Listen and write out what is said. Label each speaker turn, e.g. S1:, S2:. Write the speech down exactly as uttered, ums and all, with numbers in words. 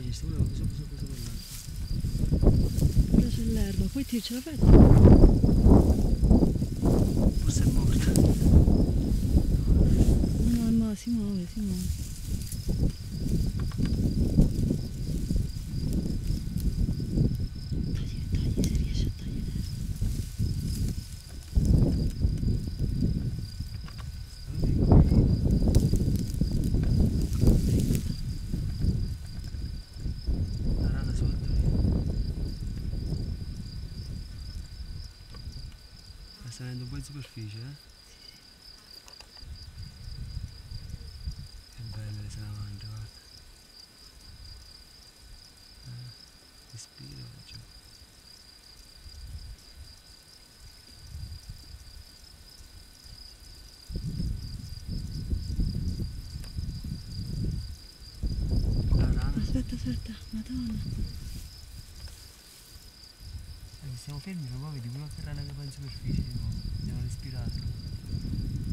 S1: ci sta pure sopra sopra sopra l'acqua.
S2: Però c'è l'erba, poi ti ce la fai?
S1: Forse è morta.
S2: No, no, si muove, si muove. Togli, togli se riesci a togliere.
S1: La rana sotto. Sta venendo un po' in superficie, eh? Che belle se la mangia, guarda. Eh, respira, giù. La rana.
S2: Aspetta, aspetta, madonna.
S1: Eh, se stiamo fermi, ma poi vedi quella rana che va in superficie di nuovo. Andiamo a respirarlo.